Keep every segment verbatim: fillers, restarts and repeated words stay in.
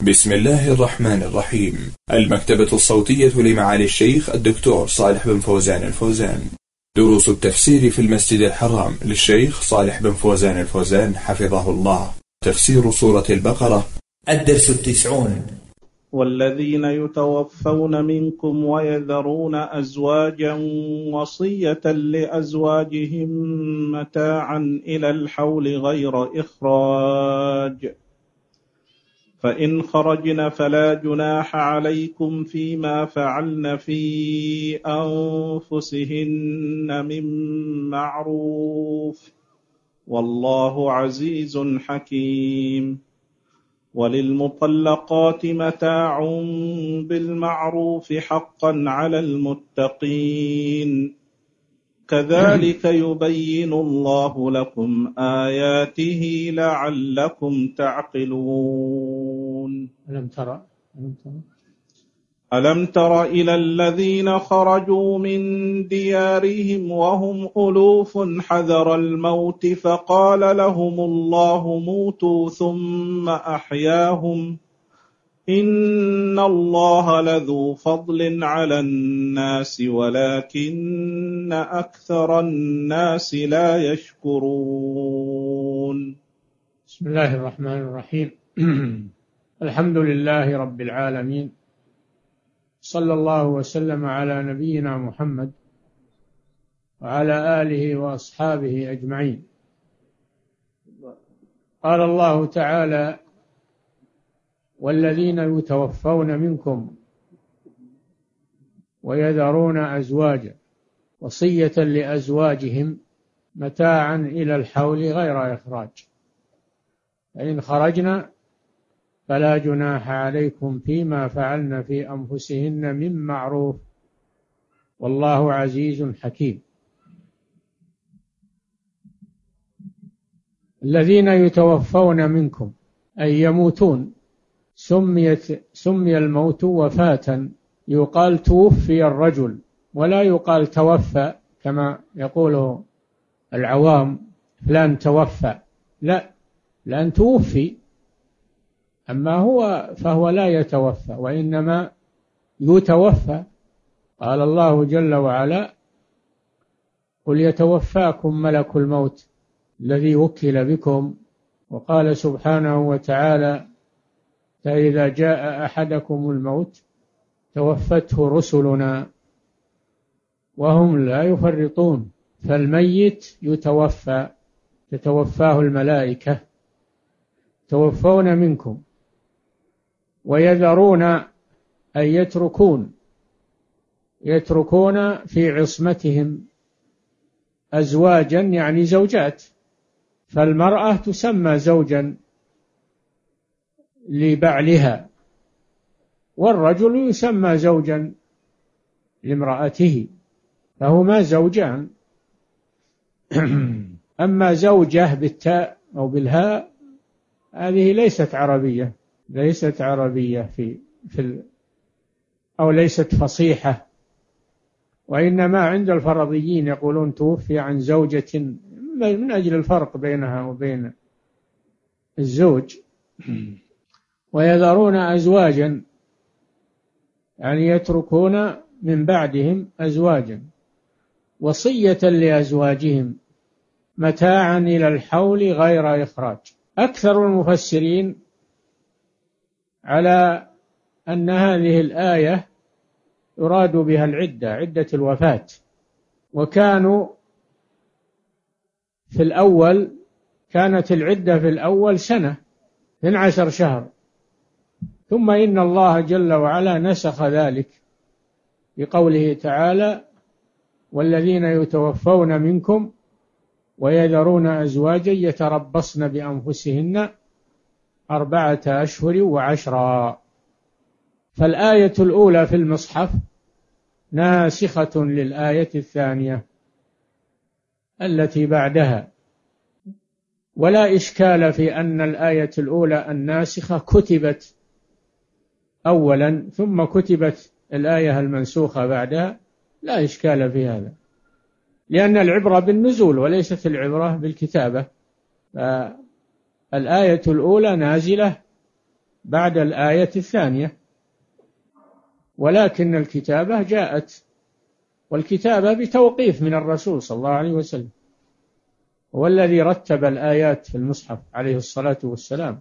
بسم الله الرحمن الرحيم. المكتبة الصوتية لمعالي الشيخ الدكتور صالح بن فوزان الفوزان. دروس التفسير في المسجد الحرام للشيخ صالح بن فوزان الفوزان حفظه الله. تفسير سورة البقرة. الدرس التسعون. والذين يتوفون منكم ويذرون أزواجا وصية لأزواجهم متاعا إلى الحول غير إخراج، فإن خرجن فلا جناح عليكم فيما فعلن في أنفسهن من معروف، والله عزيز حكيم. وللمطلقات متاع بالمعروف حقا على المتقين، كذلك يبين الله لكم آياته لعلكم تعقلون. ألم ترى ألم ترى ألم تر إلى الذين خرجوا من ديارهم وهم ألوف حذر الموت فقال لهم الله موتوا ثم أحياهم، إن الله لذو فضل على الناس ولكن أكثر الناس لا يشكرون. بسم الله الرحمن الرحيم. الحمد لله رب العالمين، صلى الله وسلم على نبينا محمد وعلى آله وأصحابه أجمعين. قال الله تعالى: والذين يتوفون منكم ويذرون أزواجا وصية لأزواجهم متاعا إلى الحول غير إخراج، فإن خرجنا فلا جناح عليكم فيما فعلن في أنفسهن من معروف، والله عزيز حكيم. الذين يتوفون منكم أي يموتون، سميت سمي الموت وفاة، يقال توفي الرجل ولا يقال توفى كما يقوله العوام، فلان توفى، لا، لأن توفي، أما هو فهو لا يتوفى وإنما يتوفى. قال الله جل وعلا: قل يتوفاكم ملك الموت الذي وكل بكم. وقال سبحانه وتعالى: فإذا جاء أحدكم الموت توفته رسلنا وهم لا يفرطون. فالميت يتوفى، تتوفاه الملائكة. توفون منكم ويذرون أي يتركون، يتركون في عصمتهم أزواجا يعني زوجات، فالمرأة تسمى زوجا لبعلها، والرجل يسمى زوجا لامرأته، فهما زوجان. أما زوجة بالتاء أو بالهاء هذه ليست عربية، ليست عربية في في أو ليست فصيحة، وإنما عند الفرضيين يقولون توفي عن زوجة من أجل الفرق بينها وبين الزوج. ويذرون أزواجا يعني يتركون من بعدهم أزواجا وصية لأزواجهم متاعا إلى الحول غير إخراج. أكثر المفسرين على أن هذه الآية يراد بها العدة، عدة الوفاة، وكانوا في الأول كانت العدة في الأول سنة من عشر شهر، ثم إن الله جل وعلا نسخ ذلك بقوله تعالى: والذين يتوفون منكم ويذرون أزواجا يتربصن بأنفسهن أربعة أشهر وعشرا. فالآية الأولى في المصحف ناسخة للآية الثانية التي بعدها، ولا إشكال في أن الآية الأولى الناسخة كتبت أولا ثم كتبت الآية المنسوخة بعدها، لا إشكال في هذا، لأن العبرة بالنزول وليست العبرة بالكتابة. الآية الأولى نازلة بعد الآية الثانية، ولكن الكتابة جاءت، والكتابة بتوقيف من الرسول صلى الله عليه وسلم، هو الذي رتب الآيات في المصحف عليه الصلاة والسلام.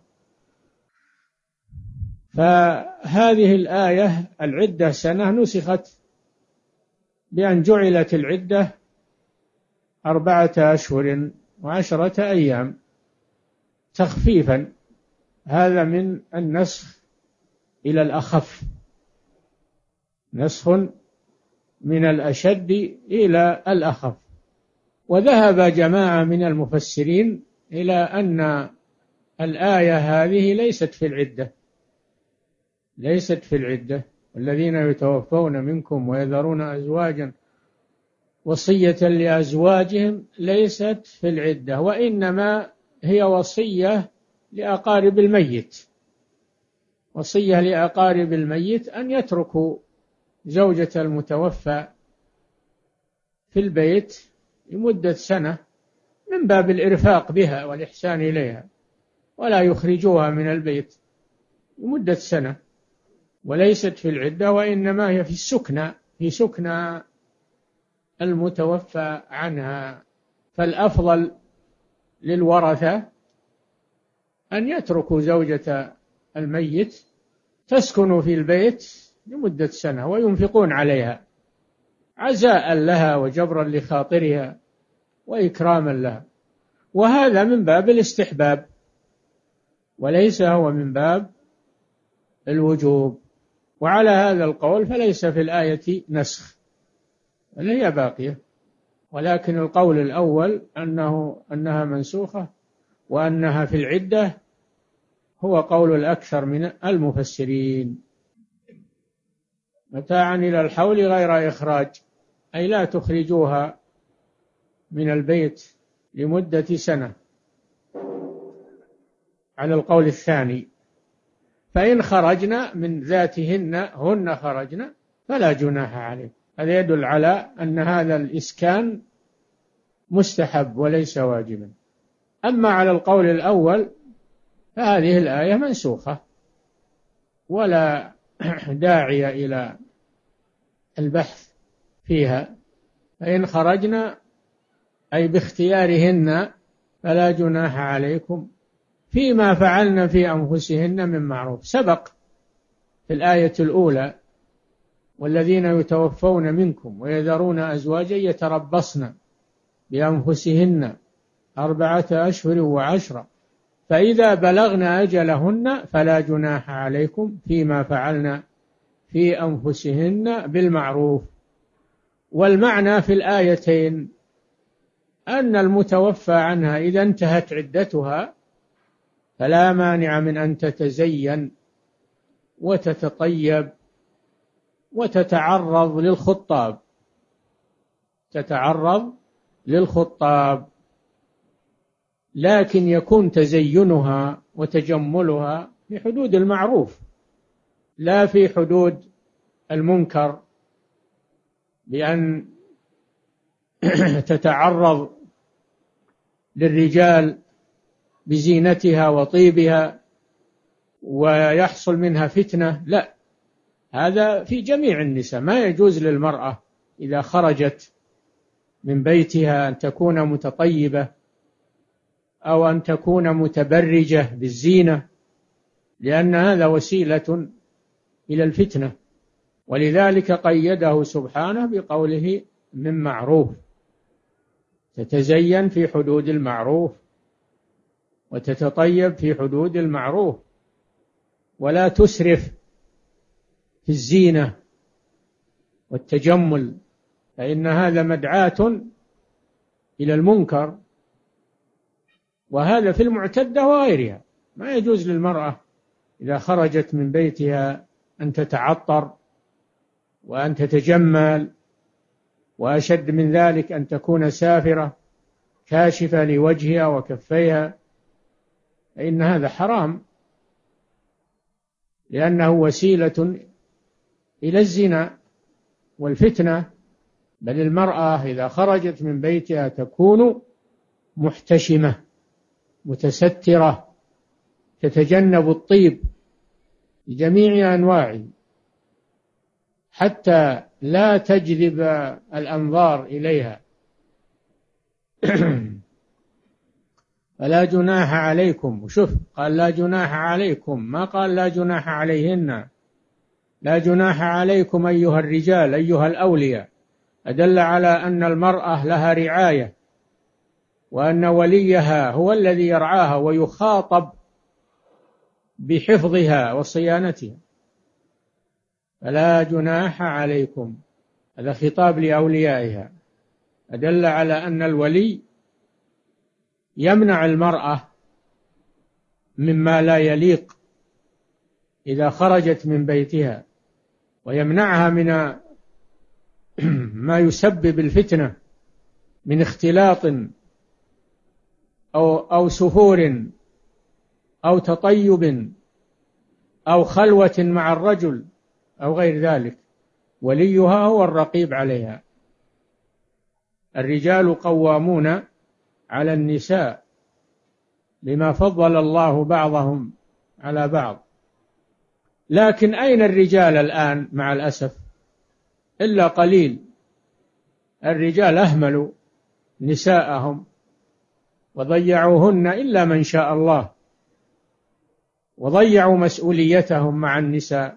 فهذه الآية العدة سنة نسخت بأن جعلت العدة أربعة أشهر وعشرة أيام تخفيفا، هذا من النسخ إلى الأخف، نسخ من الأشد إلى الأخف. وذهب جماعة من المفسرين إلى أن الآية هذه ليست في العدة، ليست في العدة، والذين يتوفون منكم ويذرون أزواجا وصية لأزواجهم ليست في العدة، وإنما هي وصية لأقارب الميت، وصية لأقارب الميت أن يتركوا زوجة المتوفى في البيت لمدة سنة من باب الإرفاق بها والإحسان إليها، ولا يخرجوها من البيت لمدة سنة، وليست في العدة، وإنما هي في السكنى، في سكنى المتوفى عنها. فالأفضل للورثة أن يتركوا زوجة الميت تسكن في البيت لمدة سنة وينفقون عليها عزاء لها وجبرا لخاطرها وإكراما لها، وهذا من باب الاستحباب وليس هو من باب الوجوب. وعلى هذا القول فليس في الآية نسخ، بل هي باقية، ولكن القول الأول أنه أنها منسوخة وأنها في العدة هو قول الأكثر من المفسرين. متاعا إلى الحول غير إخراج، أي لا تخرجوها من البيت لمدة سنة على القول الثاني. فإن خرجنا من ذاتهن هن خرجنا فلا جناح عليه. هذا يدل على أن هذا الإسكان مستحب وليس واجبا. أما على القول الأول فهذه الآية منسوخة ولا داعي إلى البحث فيها. فإن خرجنا أي باختيارهن فلا جناح عليكم فيما فعلن في أنفسهن من معروف. سبق في الآية الأولى والذين يتوفون منكم ويذرون أزواجا يتربصن بأنفسهن أربعة أشهر وعشرة فإذا بلغن أجلهن فلا جناح عليكم فيما فعلن في أنفسهن بالمعروف. والمعنى في الآيتين أن المتوفى عنها إذا انتهت عدتها فلا مانع من أن تتزين وتتطيب وتتعرض للخطاب، تتعرض للخطاب، لكن يكون تزينها وتجملها في حدود المعروف لا في حدود المنكر، بأن تتعرض للرجال بزينتها وطيبها ويحصل منها فتنة، لا، هذا في جميع النساء. ما يجوز للمرأة إذا خرجت من بيتها أن تكون متطيبة أو أن تكون متبرجة بالزينة، لأن هذا وسيلة إلى الفتنة، ولذلك قيده سبحانه بقوله من معروف، تتزين في حدود المعروف وتتطيب في حدود المعروف، ولا تسرف في الزينة والتجمل، فإن هذا مدعاة إلى المنكر، وهذا في المعتدة وغيرها. ما يجوز للمرأة إذا خرجت من بيتها أن تتعطر وأن تتجمل، وأشد من ذلك أن تكون سافرة كاشفة لوجهها وكفيها، فإن هذا حرام، لأنه وسيلة إلى الزنا والفتنة. بل المرأة إذا خرجت من بيتها تكون محتشمة متسترة، تتجنب الطيب بجميع أنواعه حتى لا تجذب الأنظار إليها. فلا جناح عليكم، وشوف قال لا جناح عليكم، ما قال لا جناح عليهن. لا جناح عليكم أيها الرجال أيها الأولياء، أدل على أن المرأة لها رعاية، وأن وليها هو الذي يرعاها ويخاطب بحفظها وصيانتها. فلا جناح عليكم، هذا خطاب لأوليائها، أدل على أن الولي يمنع المرأة مما لا يليق إذا خرجت من بيتها، ويمنعها من ما يسبب الفتنة من اختلاط أو أو سفور أو تطيب أو خلوة مع الرجل أو غير ذلك. وليها هو الرقيب عليها. الرجال قوامون على النساء بما فضل الله بعضهم على بعض. لكن أين الرجال الآن؟ مع الأسف إلا قليل. الرجال أهملوا نساءهم وضيعوهن إلا من شاء الله، وضيعوا مسؤوليتهم مع النساء،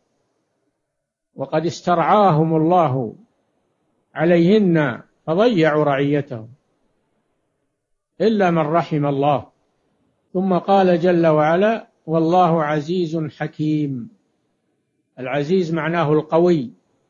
وقد استرعاهم الله عليهن فضيعوا رعيتهم إلا من رحم الله. ثم قال جل وعلا والله عزيز حكيم. العزيز معناه القوي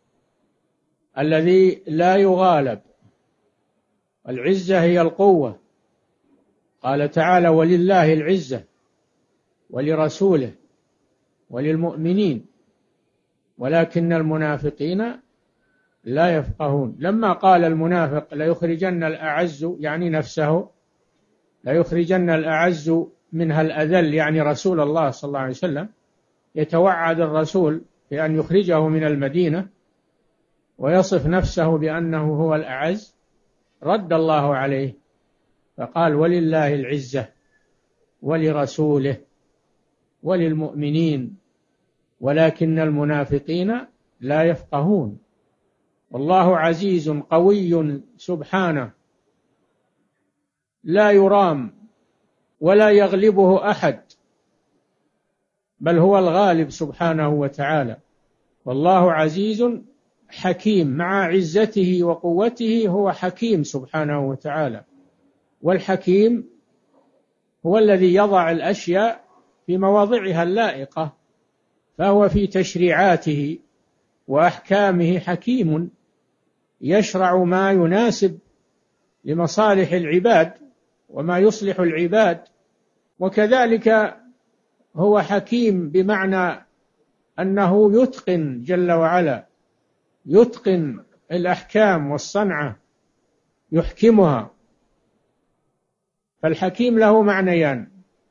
الذي لا يغالب، العزة هي القوة. قال تعالى ولله العزة ولرسوله وللمؤمنين ولكن المنافقين لا يفقهون. لما قال المنافق ليخرجن الأعز يعني نفسه، ليخرجن الأعز منها الأذل يعني رسول الله صلى الله عليه وسلم، يتوعد الرسول بأن يخرجه من المدينة ويصف نفسه بأنه هو الأعز، رد الله عليه فقال ولله العزة ولرسوله وللمؤمنين ولكن المنافقين لا يفقهون. والله عزيز قوي سبحانه لا يرام ولا يغلبه أحد، بل هو الغالب سبحانه وتعالى. والله عزيز حكيم، مع عزته وقوته هو حكيم سبحانه وتعالى. والحكيم هو الذي يضع الأشياء في مواضعها اللائقة، فهو في تشريعاته وأحكامه حكيم، يشرع ما يناسب لمصالح العباد وما يصلح العباد. وكذلك هو حكيم بمعنى أنه يتقن جل وعلا، يتقن الأحكام والصنعة يحكمها. فالحكيم له معنيان: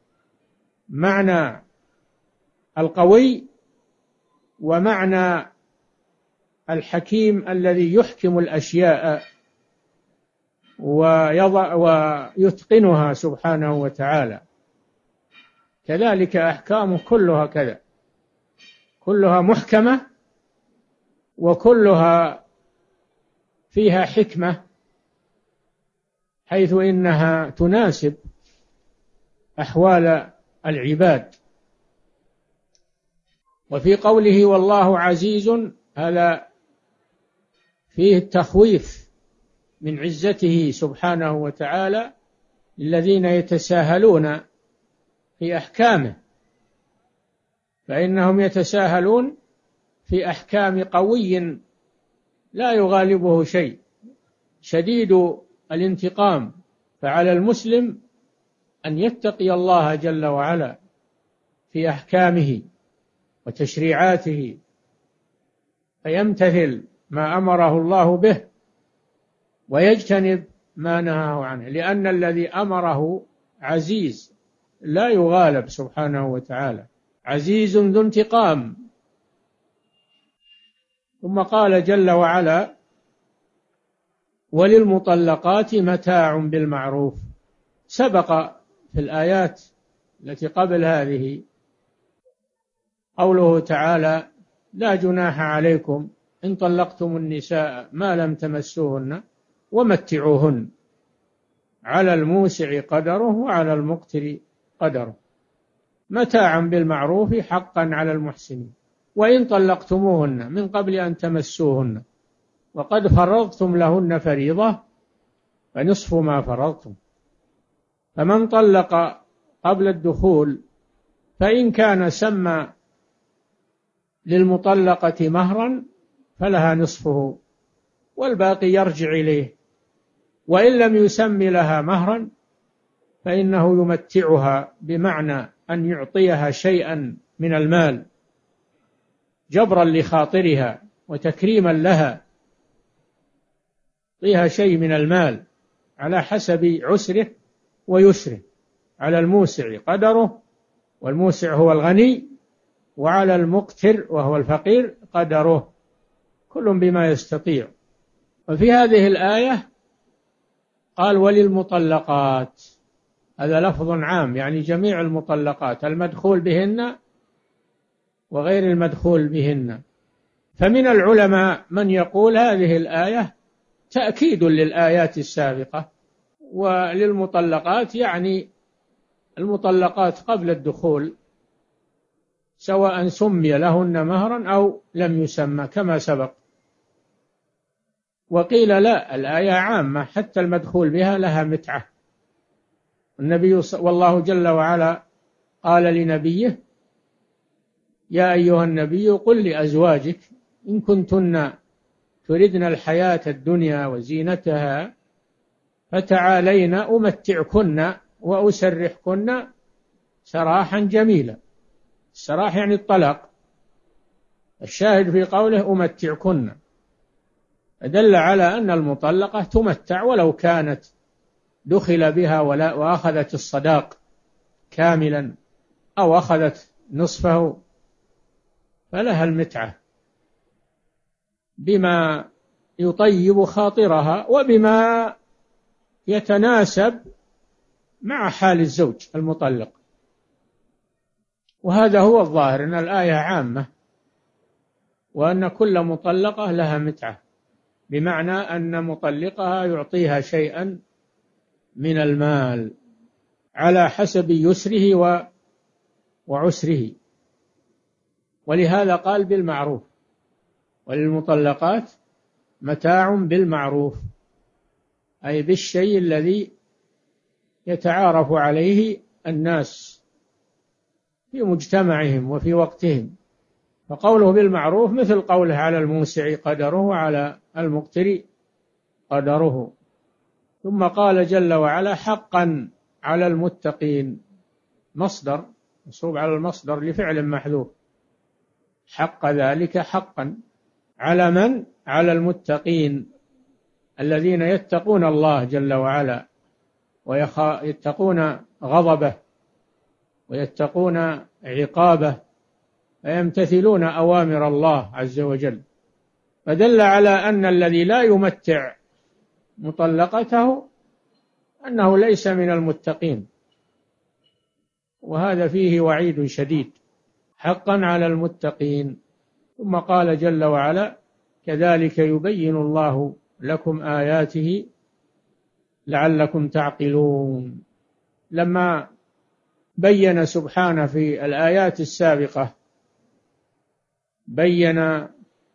معنى القوي ومعنى الحكيم الذي يحكم الأشياء ويضع ويتقنها سبحانه وتعالى. كذلك أحكامه كلها كذا، كلها محكمة وكلها فيها حكمة، حيث إنها تناسب أحوال العباد. وفي قوله والله عزيز هذا فيه التخويف من عزته سبحانه وتعالى الذين يتساهلون في أحكامه، فإنهم يتساهلون في أحكام قوي لا يغالبه شيء شديد الانتقام. فعلى المسلم أن يتقي الله جل وعلا في أحكامه وتشريعاته، فيمتثل ما أمره الله به ويجتنب ما نهاه عنه، لأن الذي أمره عزيز لا يغالب سبحانه وتعالى، عزيز ذو انتقام. ثم قال جل وعلا وللمطلقات متاع بالمعروف. سبق في الآيات التي قبل هذه قوله تعالى: لا جناح عليكم إن طلقتم النساء ما لم تمسوهن ومتعوهن، على الموسع قدره وعلى المقتر قدره، متاعا بالمعروف حقا على المحسنين. وإن طلقتموهن من قبل أن تمسوهن وقد فرضتم لهن فريضة فنصف ما فرضتم. فمن طلق قبل الدخول فإن كان سمى للمطلقة مهرا فلها نصفه والباقي يرجع إليه، وإن لم يسم لها مهرا فإنه يمتعها، بمعنى أن يعطيها شيئا من المال جبرا لخاطرها وتكريما لها، يعطيها شيء من المال على حسب عسره ويسره، على الموسع قدره، والموسع هو الغني، وعلى المقتر وهو الفقير قدره، كل بما يستطيع. وفي هذه الآية قال: وللمطلقات، هذا لفظ عام يعني جميع المطلقات، المدخول بهن وغير المدخول بهن. فمن العلماء من يقول هذه الآية تأكيد للآيات السابقة، وللمطلقات يعني المطلقات قبل الدخول سواء سمي لهن مهرا أو لم يسمى كما سبق. وقيل لا، الآية عامة حتى المدخول بها لها متعة. النبي والله جل وعلا قال لنبيه: يا أيها النبي قل لأزواجك إن كنتن تردن الحياة الدنيا وزينتها فتعالين أمتعكن وأسرحكن سراحا جميلا. السراح يعني الطلاق، الشاهد في قوله أمتعكن دل على أن المطلقة تمتع ولو كانت دخل بها ولا وأخذت الصداق كاملا أو أخذت نصفه، فلها المتعة بما يطيب خاطرها وبما يتناسب مع حال الزوج المطلق. وهذا هو الظاهر، أن الآية عامة، وأن كل مطلقة لها متعة، بمعنى أن مطلقها يعطيها شيئا من المال على حسب يسره وعسره. ولهذا قال بالمعروف: وللمطلقات متاع بالمعروف، أي بالشيء الذي يتعارف عليه الناس في مجتمعهم وفي وقتهم. فقوله بالمعروف مثل قوله: على الموسع قدره وعلى المقتر قدره. ثم قال جل وعلا: حقا على المتقين، مصدر منصوب على المصدر لفعل محذوف، حق ذلك حقا على من؟ على المتقين الذين يتقون الله جل وعلا ويتقون غضبه ويتقون عقابه ويمتثلون أوامر الله عز وجل. فدل على أن الذي لا يمتع مطلقته أنه ليس من المتقين، وهذا فيه وعيد شديد، حقا على المتقين. ثم قال جل وعلا: كذلك يبين الله لكم آياته لعلكم تعقلون. لما بين سبحانه في الآيات السابقة بين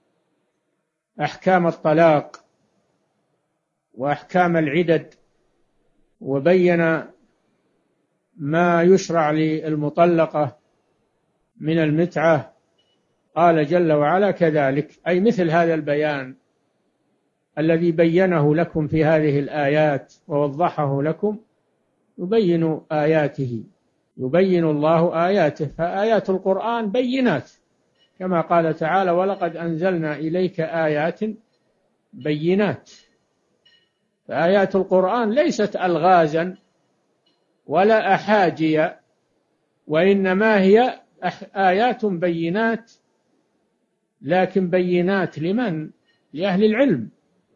أحكام الطلاق وأحكام العدد، وبين ما يشرع للمطلقة من المتعة، قال جل وعلا: كذلك، أي مثل هذا البيان الذي بينه لكم في هذه الآيات ووضحه لكم، يبين آياته، يبين الله آياته. فآيات القرآن بينات كما قال تعالى: ولقد أنزلنا إليك آيات بينات. فآيات القرآن ليست ألغازا ولا أحاجيا، وإنما هي آيات بينات، لكن بينات لمن؟ لأهل العلم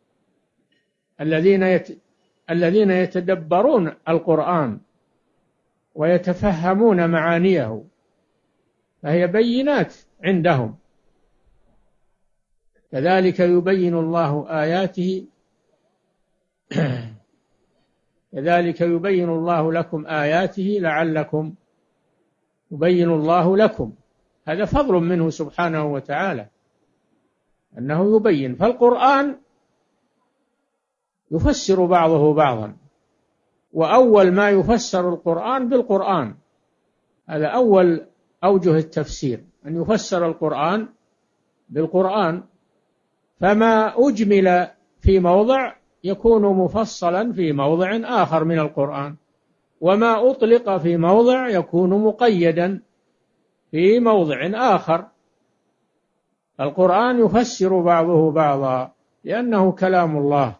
الذين يت... الذين يتدبرون القرآن ويتفهمون معانيه، فهي بينات عندهم. كذلك يبين الله آياته كذلك يبين الله لكم آياته لعلكم يبين الله لكم. هذا فضل منه سبحانه وتعالى أنه يبين. فالقرآن يفسر بعضه بعضا، وأول ما يفسر القرآن بالقرآن، هذا أول أوجه التفسير، أن يفسر القرآن بالقرآن. فما أجمل في موضع يكون مفصلا في موضع آخر من القرآن، وما أطلق في موضع يكون مقيدا في موضع آخر. القرآن يفسر بعضه بعضا لأنه كلام الله.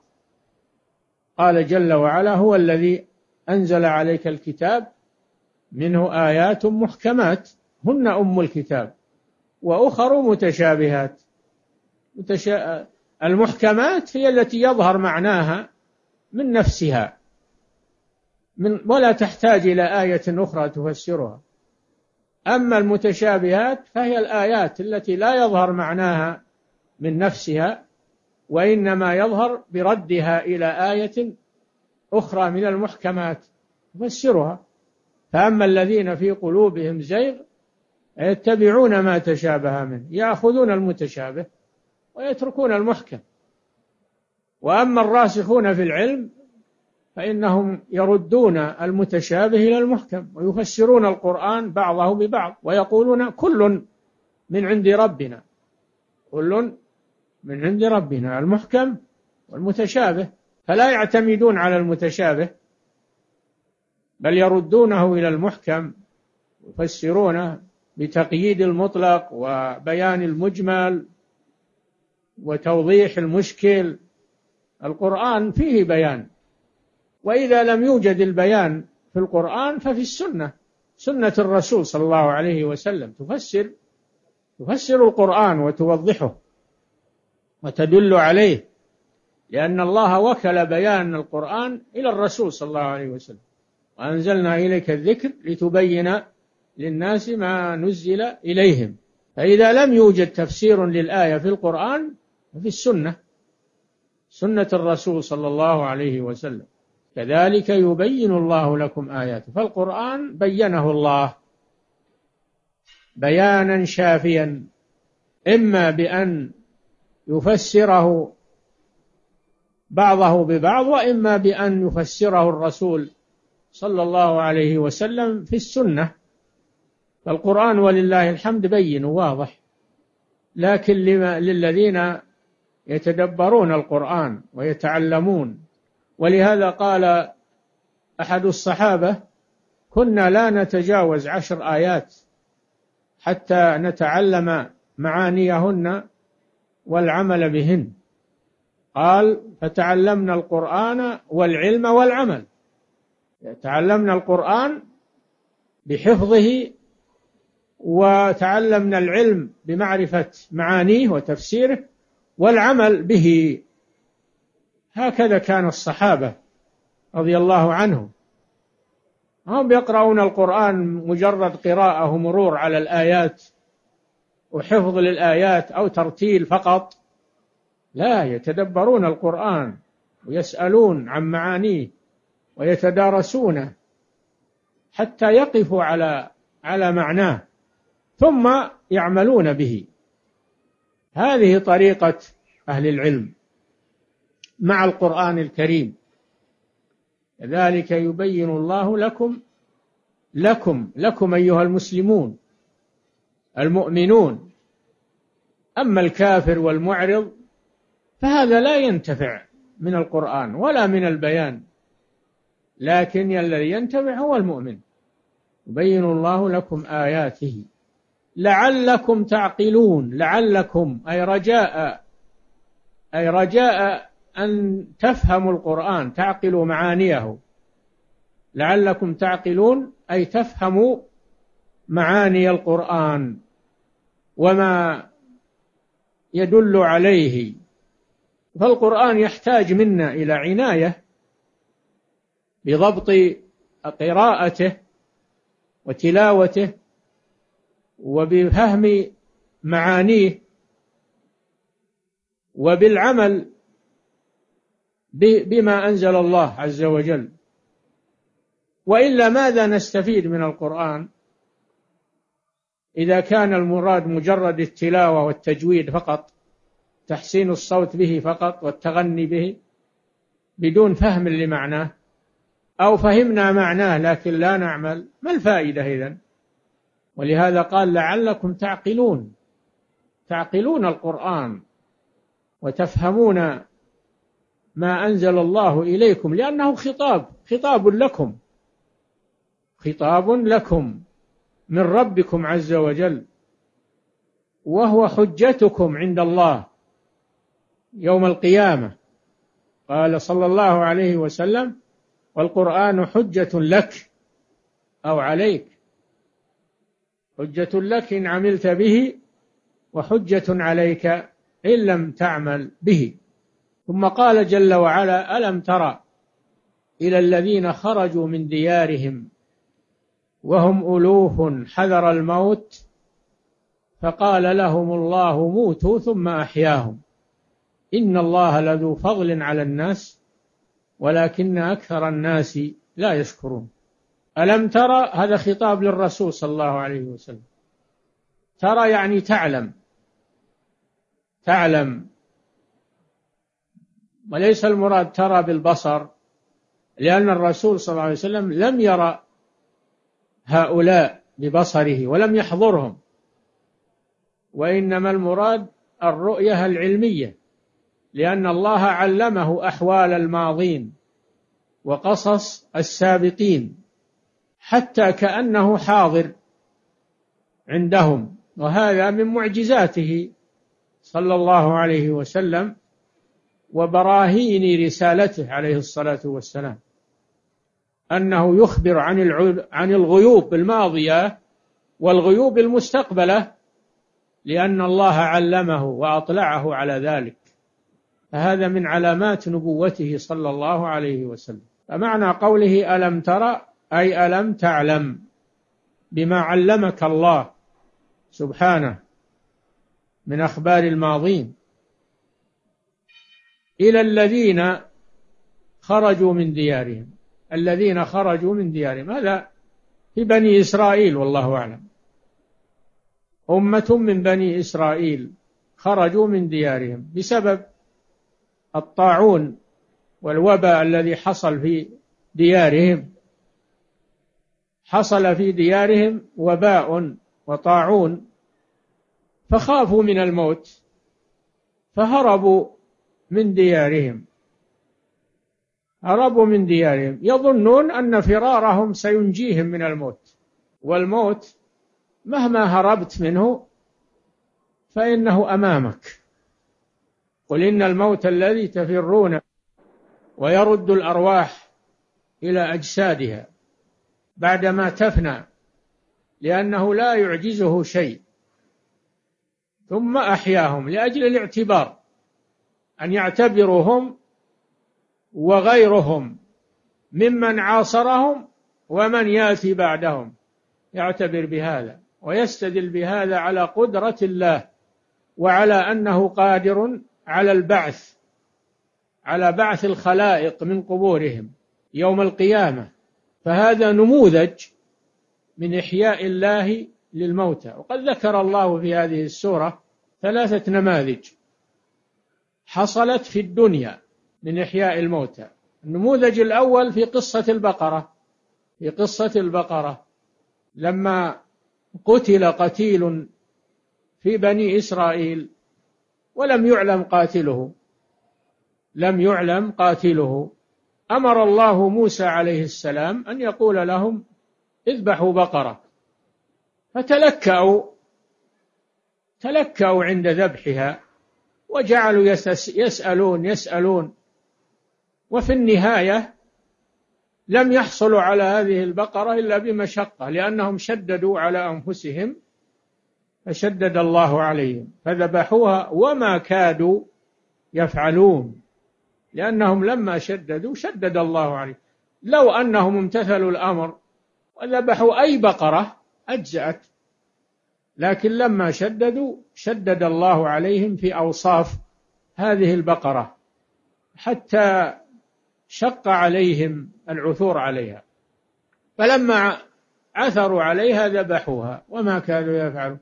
قال جل وعلا: هو الذي أنزل عليك الكتاب منه آيات محكمات هن أم الكتاب وأخر متشابهات. متشا... المحكمات هي التي يظهر معناها من نفسها من ولا تحتاج إلى آية أخرى تفسرها. أما المتشابهات فهي الآيات التي لا يظهر معناها من نفسها، وإنما يظهر بردها إلى آية أخرى من المحكمات تفسرها. فأما الذين في قلوبهم زيغ يتبعون ما تشابه منه، يأخذون المتشابه ويتركون المحكم. وأما الراسخون في العلم فإنهم يردون المتشابه إلى المحكم ويفسرون القرآن بعضه ببعض، ويقولون كل من عند ربنا، كل من عند ربنا، المحكم والمتشابه. فلا يعتمدون على المتشابه بل يردونه إلى المحكم، يفسرونه بتقييد المطلق وبيان المجمل وتوضيح المشكل. القرآن فيه بيان، وإذا لم يوجد البيان في القرآن ففي السنة، سنة الرسول صلى الله عليه وسلم تفسر تفسر القرآن وتوضحه وتدل عليه، لأن الله وكل بيان القرآن إلى الرسول صلى الله عليه وسلم: وأنزلنا إليك الذكر لتبين للناس ما نزل إليهم. فإذا لم يوجد تفسير للآية في القرآن ففي السنة، سنة الرسول صلى الله عليه وسلم. كذلك يبين الله لكم آياته. فالقرآن بينه الله بيانا شافيا، إما بأن يفسره بعضه ببعض، وإما بأن يفسره الرسول صلى الله عليه وسلم في السنة. فالقرآن ولله الحمد بين واضح، لكن للذين يتدبرون القرآن ويتعلمون. ولهذا قال أحد الصحابة: كنا لا نتجاوز عشر آيات حتى نتعلم معانيهن والعمل بهن. قال: فتعلمنا القرآن والعلم والعمل. تعلمنا القرآن بحفظه، وتعلمنا العلم بمعرفة معانيه وتفسيره، والعمل به. هكذا كان الصحابة رضي الله عنهم، هم يقرؤون القرآن مجرد قراءة ومرور على الآيات وحفظ للآيات أو ترتيل فقط، لا، يتدبرون القرآن ويسألون عن معانيه ويتدارسونه حتى يقفوا على على معناه ثم يعملون به. هذه طريقة أهل العلم مع القرآن الكريم. كذلك يبين الله لكم لكم لكم أيها المسلمون المؤمنون. أما الكافر والمعرض فهذا لا ينتفع من القرآن ولا من البيان، لكن الذي ينتفع هو المؤمن. يبين الله لكم آياته لعلكم تعقلون. لعلكم أي رجاء أي رجاء أن تفهموا القرآن، تعقلوا معانيه. لعلكم تعقلون أي تفهموا معاني القرآن وما يدل عليه. فالقرآن يحتاج منا إلى عناية بضبط قراءته وتلاوته وبفهم معانيه وبالعمل بما أنزل الله عز وجل. وإلا ماذا نستفيد من القرآن إذا كان المراد مجرد التلاوة والتجويد فقط، تحسين الصوت به فقط والتغني به بدون فهم لمعناه، أو فهمنا معناه لكن لا نعمل؟ ما الفائدة إذن؟ ولهذا قال لعلكم تعقلون، تعقلون القرآن وتفهمون ما أنزل الله إليكم، لأنه خطاب خطاب لكم، خطاب لكم من ربكم عز وجل، وهو حجتكم عند الله يوم القيامة. قال صلى الله عليه وسلم: والقرآن حجة لك أو عليك، حجة لك إن عملت به، وحجة عليك إن لم تعمل به. ثم قال جل وعلا: ألم تر إلى الذين خرجوا من ديارهم وهم ألوف حذر الموت فقال لهم الله موتوا ثم أحياهم إن الله لذو فضل على الناس ولكن أكثر الناس لا يشكرون. ألم ترى، هذا خطاب للرسول صلى الله عليه وسلم. ترى يعني تعلم، تعلم، وليس المراد ترى بالبصر، لأن الرسول صلى الله عليه وسلم لم يرى هؤلاء ببصره ولم يحضرهم، وإنما المراد الرؤية العلمية، لأن الله علمه أحوال الماضين وقصص السابقين حتى كأنه حاضر عندهم، وهذا من معجزاته صلى الله عليه وسلم وبراهين رسالته عليه الصلاة والسلام، أنه يخبر عن الغيوب الماضية والغيوب المستقبلة، لأن الله علمه وأطلعه على ذلك، فهذا من علامات نبوته صلى الله عليه وسلم. فمعنى قوله ألم ترى أي ألم تعلم بما علمك الله سبحانه من أخبار الماضين. إلى الذين خرجوا من ديارهم، الذين خرجوا من ديارهم هذا في بني إسرائيل والله أعلم، أمة من بني إسرائيل خرجوا من ديارهم بسبب الطاعون والوباء الذي حصل في ديارهم، حصل في ديارهم وباء وطاعون فخافوا من الموت فهربوا من ديارهم، هربوا من ديارهم يظنون أن فرارهم سينجيهم من الموت، والموت مهما هربت منه فإنه أمامك. قل إن الموت الذي تفرون ويرد الأرواح إلى أجسادها بعدما تفنى لأنه لا يعجزه شيء، ثم أحياهم لأجل الاعتبار، أن يعتبروا هم وغيرهم ممن عاصرهم ومن يأتي بعدهم، يعتبر بهذا ويستدل بهذا على قدرة الله وعلى أنه قادر على البعث، على بعث الخلائق من قبورهم يوم القيامة. فهذا نموذج من إحياء الله للموتى. وقد ذكر الله في هذه السورة ثلاثة نماذج حصلت في الدنيا من إحياء الموتى. النموذج الأول في قصة البقرة، في قصة البقرة لما قتل قتيل في بني إسرائيل ولم يعلم قاتله، لم يعلم قاتله، أمر الله موسى عليه السلام أن يقول لهم اذبحوا بقرة، فتلكأوا تلكأوا عند ذبحها وجعلوا يسألون يسألون وفي النهاية لم يحصلوا على هذه البقرة إلا بمشقة، لأنهم شددوا على أنفسهم فشدد الله عليهم فذبحوها وما كادوا يفعلون، لأنهم لما شددوا شدد الله عليهم. لو أنهم امتثلوا الأمر وذبحوا أي بقرة أجزأت، لكن لما شددوا شدد الله عليهم في أوصاف هذه البقرة حتى شق عليهم العثور عليها، فلما عثروا عليها ذبحوها وما كانوا يفعلون.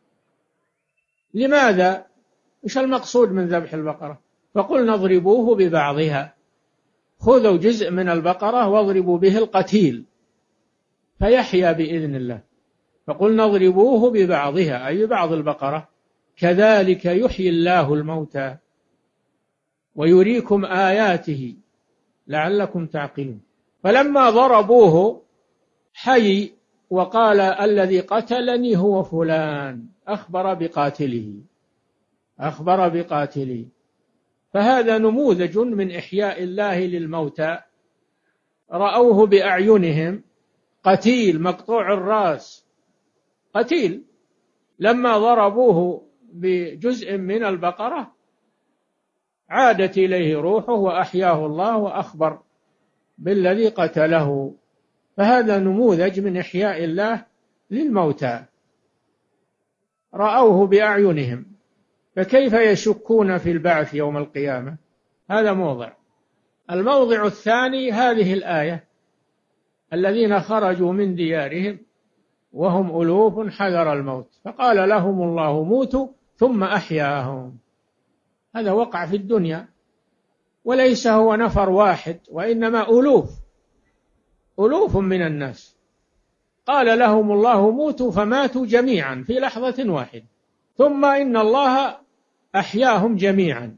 لماذا؟ إيش المقصود من ذبح البقرة؟ فقلنا اضربوه ببعضها، خذوا جزء من البقرة واضربوا به القتيل فيحيا بإذن الله. فقلنا اضربوه ببعضها أي ببعض البقرة، كذلك يحيي الله الموتى ويريكم آياته لعلكم تعقلون. فلما ضربوه حي وقال الذي قتلني هو فلان، أخبر بقاتله أخبر بقاتله فهذا نموذج من إحياء الله للموتى. رأوه بأعينهم قتيل مقطوع الرأس، قتيل، لما ضربوه بجزء من البقرة عادت إليه روحه وأحياه الله وأخبر بالذي قتله. فهذا نموذج من إحياء الله للموتى، رأوه بأعينهم، فكيف يشكون في البعث يوم القيامة؟ هذا موضع. الموضع الثاني هذه الآية: الذين خرجوا من ديارهم وهم ألوف حذر الموت فقال لهم الله موتوا ثم أحياهم. هذا وقع في الدنيا، وليس هو نفر واحد وإنما ألوف ألوف من الناس. قال لهم الله موتوا فماتوا جميعا في لحظة واحدة، ثم إن الله أحياهم جميعا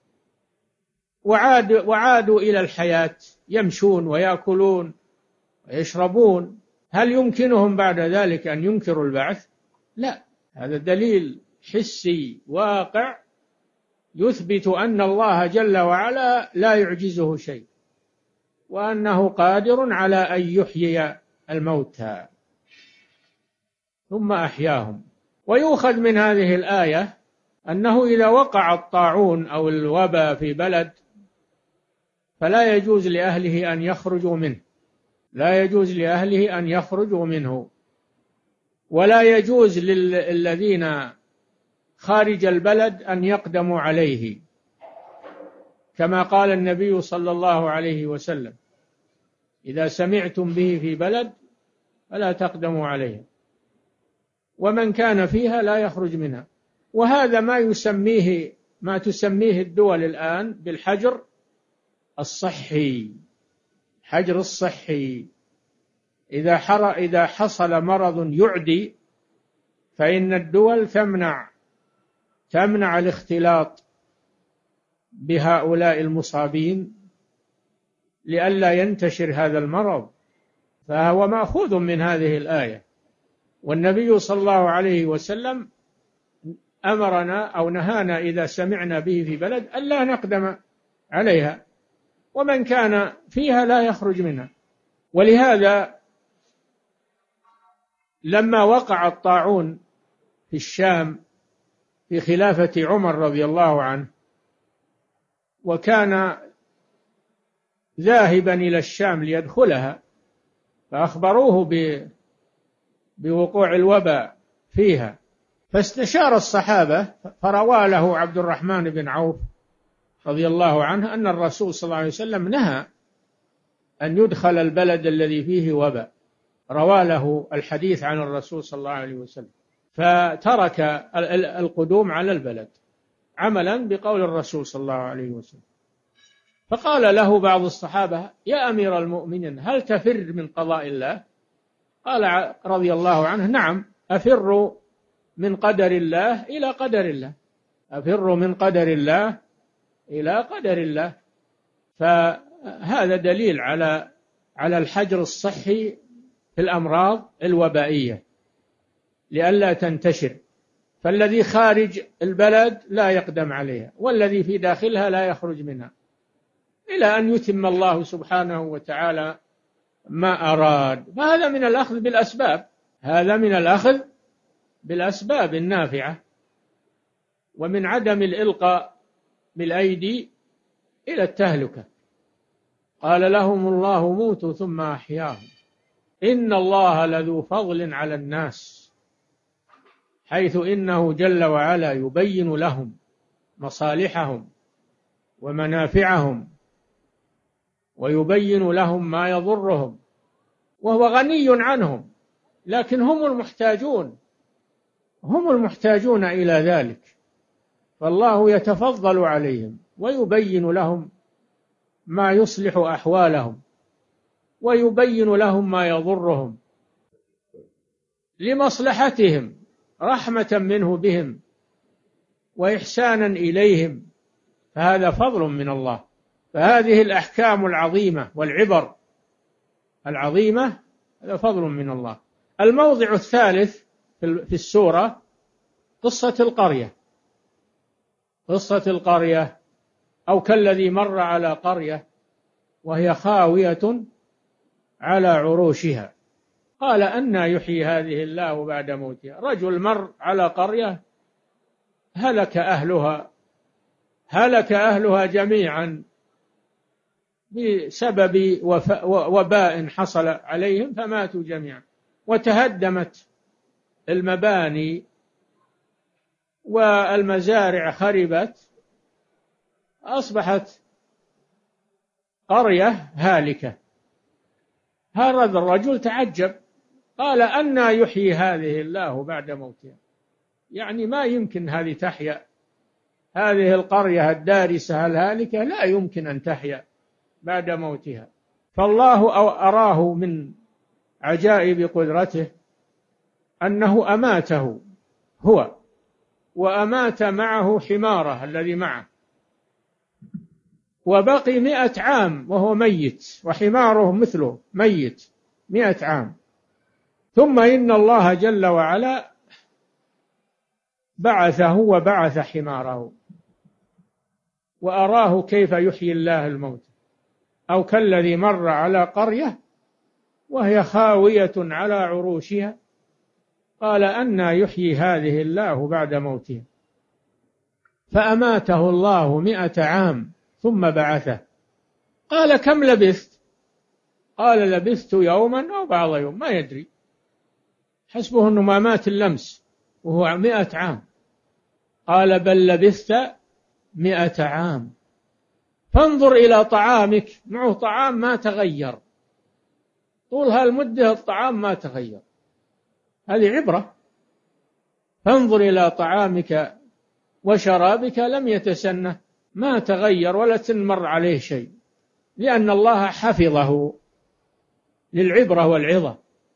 وعاد وعادوا إلى الحياة، يمشون ويأكلون ويشربون. هل يمكنهم بعد ذلك أن ينكروا البعث؟ لا، هذا دليل حسي واقع يثبت أن الله جل وعلا لا يعجزه شيء، وأنه قادر على أن يحيي الموتى ثم أحياهم. ويؤخذ من هذه الآية أنه إذا وقع الطاعون أو الوباء في بلد فلا يجوز لأهله أن يخرجوا منه، لا يجوز لأهله أن يخرجوا منه، ولا يجوز للذين خارج البلد أن يقدموا عليه، كما قال النبي صلى الله عليه وسلم: إذا سمعتم به في بلد فلا تقدموا عليه، ومن كان فيها لا يخرج منها. وهذا ما يسميه ما تسميه الدول الآن بالحجر الصحي، حجر الصحي. إذا حر إذا حصل مرض يعدي فإن الدول تمنع تمنع الاختلاط بهؤلاء المصابين لئلا ينتشر هذا المرض، فهو مأخوذ من هذه الآية. والنبي صلى الله عليه وسلم أمرنا أو نهانا إذا سمعنا به في بلد ألا نقدم عليها، ومن كان فيها لا يخرج منها. ولهذا لما وقع الطاعون في الشام في خلافة عمر رضي الله عنه، وكان ذاهبا إلى الشام ليدخلها، فأخبروه بوقوع الوباء فيها، فاستشار الصحابة فروى له عبد الرحمن بن عوف رضي الله عنه أن الرسول صلى الله عليه وسلم نهى أن يدخل البلد الذي فيه وباء، روى له الحديث عن الرسول صلى الله عليه وسلم، فترك القدوم على البلد عملا بقول الرسول صلى الله عليه وسلم. فقال له بعض الصحابة: يا أمير المؤمنين، هل تفر من قضاء الله؟ قال رضي الله عنه: نعم، أفر من قدر الله إلى قدر الله، أفر من قدر الله إلى قدر الله. فهذا دليل على على الحجر الصحي في الأمراض الوبائية لئلا تنتشر، فالذي خارج البلد لا يقدم عليها، والذي في داخلها لا يخرج منها إلى أن يتم الله سبحانه وتعالى ما أراد. فهذا من الأخذ بالأسباب، هذا من الأخذ بالأسباب النافعة، ومن عدم الإلقاء بالأيدي إلى التهلكة. قال لهم الله موتوا ثم أحياهم إن الله لذو فضل على الناس حيث إنه جل وعلا يبين لهم مصالحهم ومنافعهم، ويبين لهم ما يضرهم، وهو غني عنهم، لكن هم المحتاجون هم المحتاجون إلى ذلك، فالله يتفضل عليهم ويبين لهم ما يصلح أحوالهم، ويبين لهم ما يضرهم لمصلحتهم، رحمة منه بهم وإحسانا إليهم، فهذا فضل من الله. فهذه الأحكام العظيمة والعبر العظيمة هذا فضل من الله. الموضع الثالث في السورة قصة القرية قصة القرية أو كالذي مر على قرية وهي خاوية على عروشها قال أنى يحيي هذه الله بعد موتها. رجل مر على قرية هلك أهلها هلك أهلها جميعا بسبب وباء حصل عليهم فماتوا جميعا، وتهدمت المباني والمزارع خربت، أصبحت قرية هالكة. هذا الرجل تعجب قال أنى يحيي هذه الله بعد موتها، يعني ما يمكن هذه تحيا، هذه القرية الدارسة الهالكة لا يمكن أن تحيا بعد موتها. فالله أراه من عجائب قدرته أنه أماته هو، وأمات معه حماره الذي معه، وبقي مئة عام وهو ميت، وحماره مثله ميت مئة عام. ثم إن الله جل وعلا بعثه وبعث حماره وأراه كيف يحيي الله الموت. أو كالذي مر على قرية وهي خاوية على عروشها قال أنى يحيي هذه الله بعد موتها، فأماته الله مئة عام ثم بعثه. قال كم لبثت؟ قال لبثت يوما أو بعض يوم، ما يدري، حسبه أنه ما مات اللمس وهو مئة عام. قال بل لبثت مئة عام، فانظر إلى طعامك، معه طعام ما تغير طول هالمدة، الطعام ما تغير، هذه عبرة. فانظر إلى طعامك وشرابك لم يتسنه، ما تغير ولا تنمر عليه شيء، لأن الله حفظه للعبرة والعظة.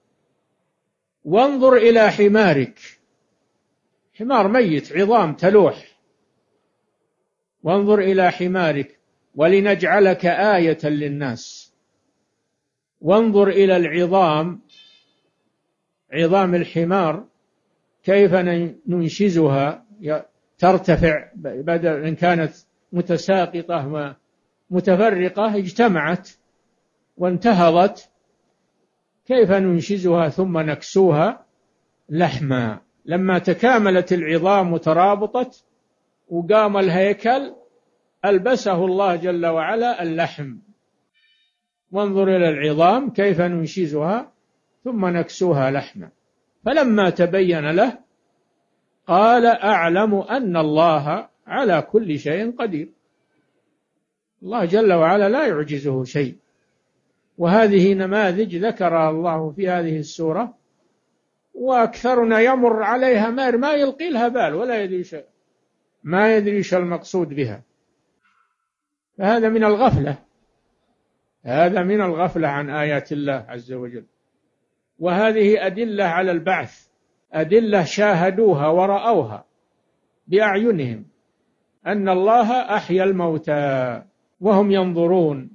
وانظر إلى حمارك، حمار ميت عظام تلوح، وانظر إلى حمارك ولنجعلك آية للناس. وانظر إلى العظام، عظام الحمار كيف ننشزها ترتفع، بدل إن كانت متساقطة متفرقة اجتمعت وانتهضت، كيف ننشزها ثم نكسوها لحما. لما تكاملت العظام وترابطت وقام الهيكل ألبسه الله جل وعلا اللحم. وانظر إلى العظام كيف ننشزها ثم نكسوها لحما. فلما تبين له قال أعلم أن الله على كل شيء قدير. الله جل وعلا لا يعجزه شيء. وهذه نماذج ذكرها الله في هذه السورة، وأكثرنا يمر عليها ما يلقي لها بال ولا يدري شيء، ما يدري ايش المقصود بها. فهذا من الغفلة، هذا من الغفلة عن آيات الله عز وجل. وهذه أدلة على البعث، أدلة شاهدوها ورأوها بأعينهم أن الله أحيا الموتى وهم ينظرون.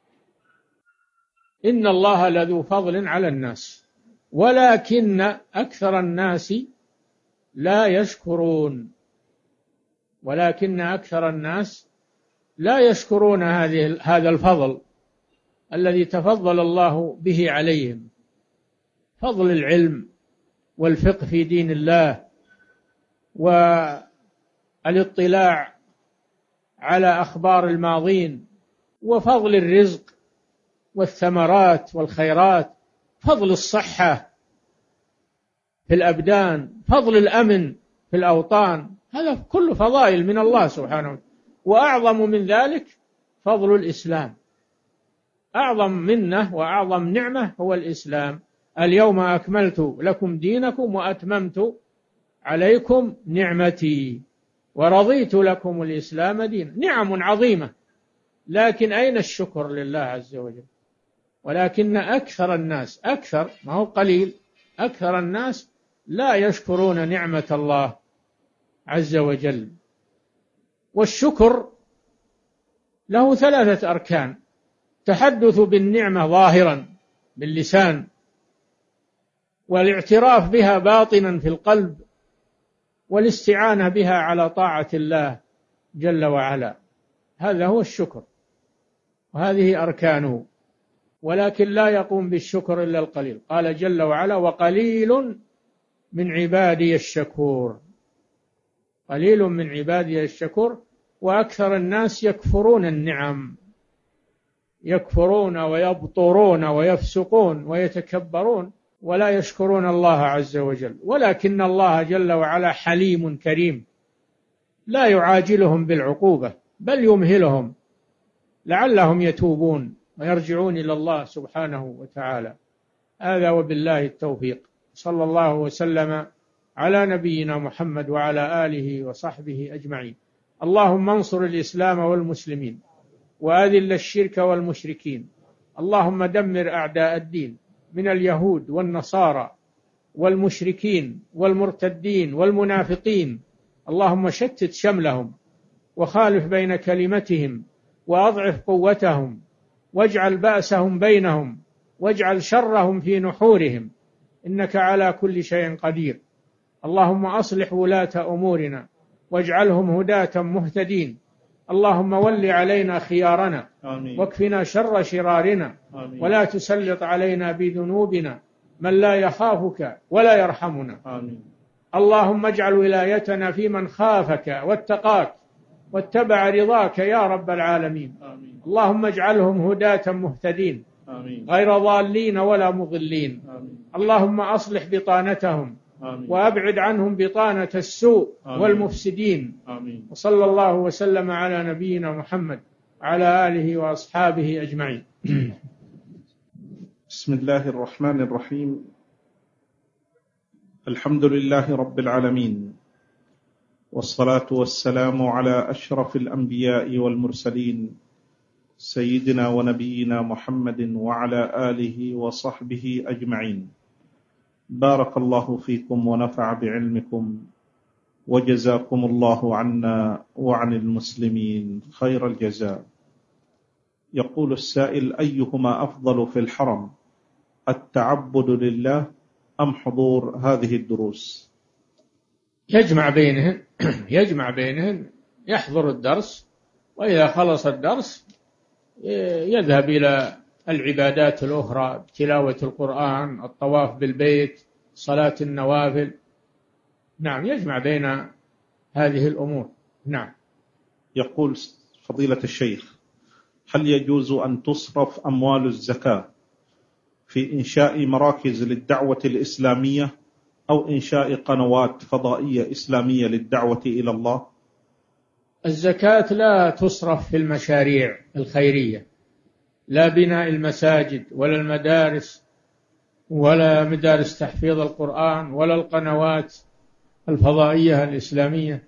إن الله لذو فضل على الناس ولكن أكثر الناس لا يشكرون ولكن أكثر الناس لا يشكرون هذه هذا الفضل الذي تفضل الله به عليهم، فضل العلم والفقه في دين الله والاطلاع على أخبار الماضين، وفضل الرزق والثمرات والخيرات، فضل الصحة، في الأبدان، فضل الأمن في الأوطان، هذا كله فضائل من الله سبحانه وتعالى. وأعظم من ذلك فضل الإسلام، أعظم منه وأعظم نعمة هو الإسلام. اليوم أكملت لكم دينكم وأتممت عليكم نعمتي ورضيت لكم الإسلام دينا. نعم عظيمة، لكن أين الشكر لله عز وجل؟ ولكن أكثر الناس، أكثر ما هو قليل، أكثر الناس لا يشكرون نعمة الله عز وجل. والشكر له ثلاثة أركان: تحدث بالنعمة ظاهرا باللسان، والاعتراف بها باطنا في القلب، والاستعانة بها على طاعة الله جل وعلا. هذا هو الشكر، وهذه أركانه. ولكن لا يقوم بالشكر إلا القليل. قال جل وعلا: وقليل من عبادي الشكور. قليل من عبادي الشكور. وأكثر الناس يكفرون النعم، يكفرون ويبطرون ويفسقون ويتكبرون ولا يشكرون الله عز وجل. ولكن الله جل وعلا حليم كريم، لا يعاجلهم بالعقوبة بل يمهلهم لعلهم يتوبون ويرجعون إلى الله سبحانه وتعالى. هذا وبالله التوفيق. صلى الله وسلم على نبينا محمد وعلى آله وصحبه أجمعين. اللهم انصر الإسلام والمسلمين وأذل الشرك والمشركين. اللهم دمر أعداء الدين من اليهود والنصارى والمشركين والمرتدين والمنافقين. اللهم شتت شملهم وخالف بين كلمتهم وأضعف قوتهم، واجعل بأسهم بينهم، واجعل شرهم في نحورهم، إنك على كل شيء قدير. اللهم أصلح ولاة أمورنا واجعلهم هداة مهتدين. اللهم ول علينا خيارنا آمين. واكفنا شر شرارنا. آمين. ولا تسلط علينا بذنوبنا من لا يخافك ولا يرحمنا. آمين. اللهم اجعل ولايتنا في من خافك واتقاك واتبع رضاك يا رب العالمين. آمين. اللهم اجعلهم هداة مهتدين. آمين. غير ضالين ولا مضلين. آمين. اللهم أصلح بطانتهم. آمين. وأبعد عنهم بطانة السوء. آمين. والمفسدين. آمين. وصلى الله وسلم على نبينا محمد وعلى آله وأصحابه أجمعين. بسم الله الرحمن الرحيم. الحمد لله رب العالمين، والصلاة والسلام على أشرف الأنبياء والمرسلين سيدنا ونبينا محمد وعلى آله وصحبه أجمعين. بارك الله فيكم ونفع بعلمكم، وجزاكم الله عنا وعن المسلمين خير الجزاء. يقول السائل: أيهما أفضل في الحرم، التعبد لله أم حضور هذه الدروس؟ يجمع بينهن يجمع بينهن يحضر الدرس، وإذا خلص الدرس يذهب إلى العبادات الأخرى، تلاوة القرآن، الطواف بالبيت، صلاة النوافل. نعم، يجمع بين هذه الأمور. نعم. يقول فضيلة الشيخ: هل يجوز أن تصرف أموال الزكاة في إنشاء مراكز للدعوة الإسلامية أو إنشاء قنوات فضائية إسلامية للدعوة إلى الله؟ الزكاة لا تصرف في المشاريع الخيرية، لا بناء المساجد ولا المدارس ولا مدارس تحفيظ القرآن ولا القنوات الفضائية الإسلامية.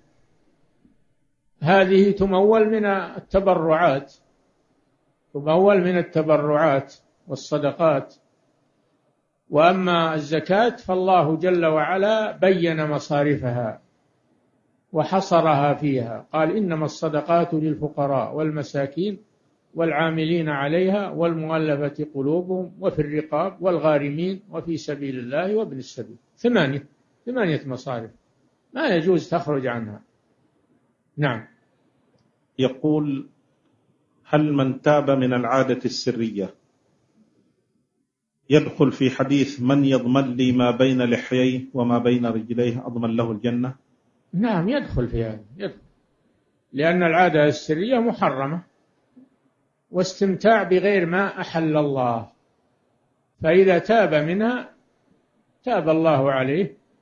هذه تمول من التبرعات تمول من التبرعات والصدقات. وأما الزكاة فالله جل وعلا بين مصارفها وحصرها فيها، قال: إنما الصدقات للفقراء والمساكين والعاملين عليها والمؤلفة قلوبهم وفي الرقاب والغارمين وفي سبيل الله وابن السبيل. ثمانية ثمانية مصارف ما يجوز تخرج عنها. نعم. يقول: هل من تاب من العادة السرية يدخل في حديث من يضمن لي ما بين لحييه وما بين رجليه أضمن له الجنة؟ نعم، يدخل في هذا، يدخل، لأن العادة السرية محرمة واستمتاع بغير ما أحل الله، فإذا تاب منها تاب الله عليه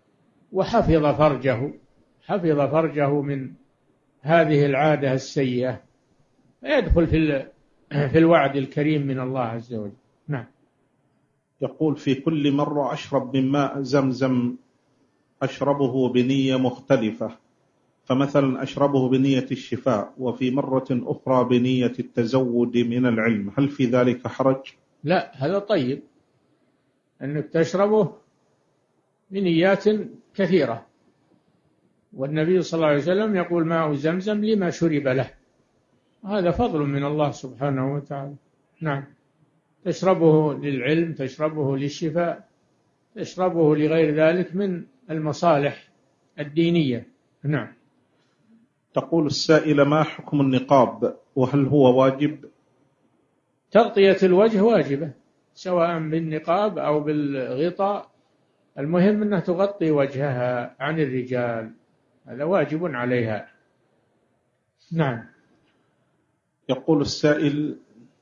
وحفظ فرجه حفظ فرجه من هذه العادة السيئة، يدخل في في الوعد الكريم من الله عز وجل. نعم. يقول: في كل مرة أشرب من ماء زمزم أشربه بنية مختلفة، فمثلا أشربه بنية الشفاء، وفي مرة أخرى بنية التزود من العلم، هل في ذلك حرج؟ لا، هذا طيب أنك تشربه بنيات كثيرة، والنبي صلى الله عليه وسلم يقول: ماء زمزم لما شرب له، هذا فضل من الله سبحانه وتعالى. نعم، تشربه للعلم، تشربه للشفاء، تشربه لغير ذلك من المصالح الدينية. نعم. تقول السائلة: ما حكم النقاب وهل هو واجب؟ تغطية الوجه واجبة، سواء بالنقاب أو بالغطاء، المهم أنها تغطي وجهها عن الرجال، هذا واجب عليها. نعم. يقول السائل: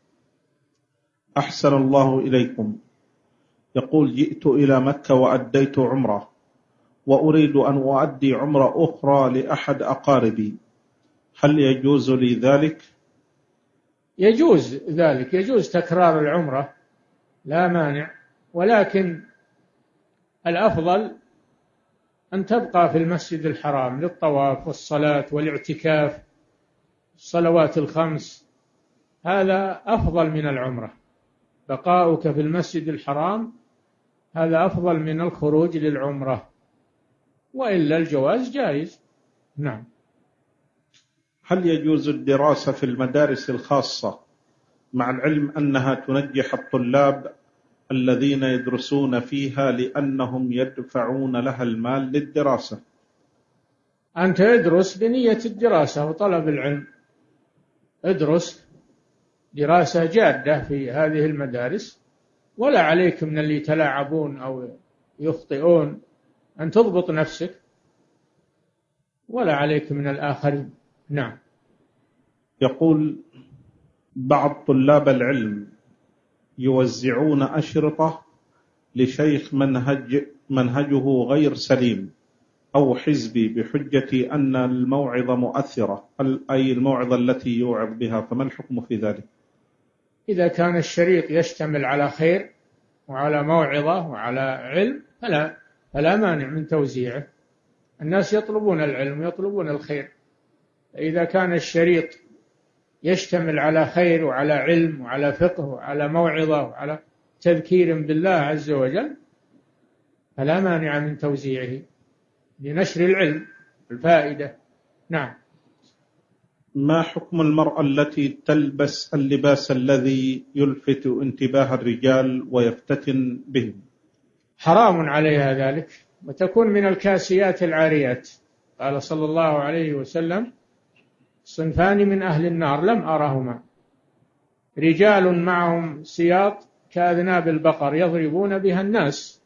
أحسن الله إليكم، يقول: جئت إلى مكة وأديت عمرة، وأريد أن أؤدي عمرة أخرى لأحد أقاربي، هل يجوز لي ذلك؟ يجوز ذلك، يجوز تكرار العمرة، لا مانع، ولكن الأفضل أن تبقى في المسجد الحرام للطواف والصلاة والاعتكاف، الصلوات الخمس، هذا أفضل من العمرة. بقاؤك في المسجد الحرام هذا أفضل من الخروج للعمرة، وإلا الجواز جائز. نعم. هل يجوز الدراسة في المدارس الخاصة مع العلم أنها تنجح الطلاب الذين يدرسون فيها لأنهم يدفعون لها المال للدراسة؟ أنت ادرس بنية الدراسة وطلب العلم، ادرس دراسة جادة في هذه المدارس، ولا عليك من اللي يتلاعبون أو يخطئون، أن تضبط نفسك، ولا عليك من الآخرين. نعم. يقول: بعض طلاب العلم يوزعون أشرطة لشيخ منهج منهجه غير سليم أو حزبي بحجة أن الموعظة مؤثرة، أي الموعظة التي يوعظ بها، فما الحكم في ذلك؟ إذا كان الشريط يشتمل على خير وعلى موعظة وعلى علم فلا فلا مانع من توزيعه، الناس يطلبون العلم ويطلبون الخير، إذا كان الشريط يشتمل على خير وعلى علم وعلى فقه وعلى موعظة وعلى تذكير بالله عز وجل فلا مانع من توزيعه لنشر العلم الفائدة. نعم. ما حكم المرأة التي تلبس اللباس الذي يلفت انتباه الرجال ويفتتن بهم؟ حرام عليها ذلك، وتكون من الكاسيات العاريات. قال صلى الله عليه وسلم: صنفان من أهل النار لم أرهما، رجال معهم سياط كأذناب البقر يضربون بها الناس،